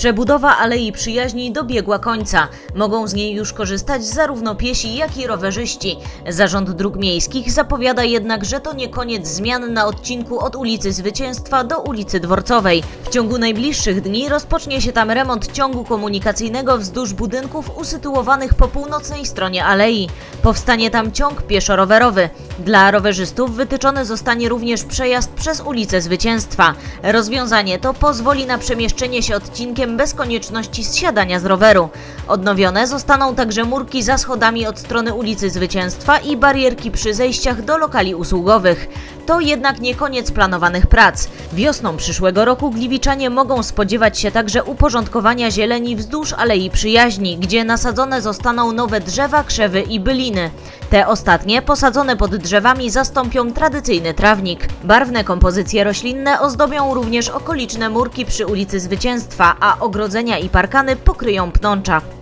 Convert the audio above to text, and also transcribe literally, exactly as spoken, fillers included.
Przebudowa Alei Przyjaźni dobiegła końca. Mogą z niej już korzystać zarówno piesi, jak i rowerzyści. Zarząd Dróg Miejskich zapowiada jednak, że to nie koniec zmian na odcinku od ulicy Zwycięstwa do ulicy Dworcowej. W ciągu najbliższych dni rozpocznie się tam remont ciągu komunikacyjnego wzdłuż budynków usytuowanych po północnej stronie alei. Powstanie tam ciąg pieszo-rowerowy. Dla rowerzystów wytyczony zostanie również przejazd przez ulicę Zwycięstwa. Rozwiązanie to pozwoli na przemieszczenie się odcinkiem bez konieczności zsiadania z roweru. Odnowione zostaną także murki za schodami od strony ulicy Zwycięstwa i barierki przy zejściach do lokali usługowych. To jednak nie koniec planowanych prac. Wiosną przyszłego roku gliwiczanie mogą spodziewać się także uporządkowania zieleni wzdłuż Alei Przyjaźni, gdzie nasadzone zostaną nowe drzewa, krzewy i byliny. Te ostatnie, posadzone pod drzewami, zastąpią tradycyjny trawnik. Barwne kompozycje roślinne ozdobią również okoliczne murki przy ulicy Zwycięstwa, a ogrodzenia i parkany pokryją pnącza.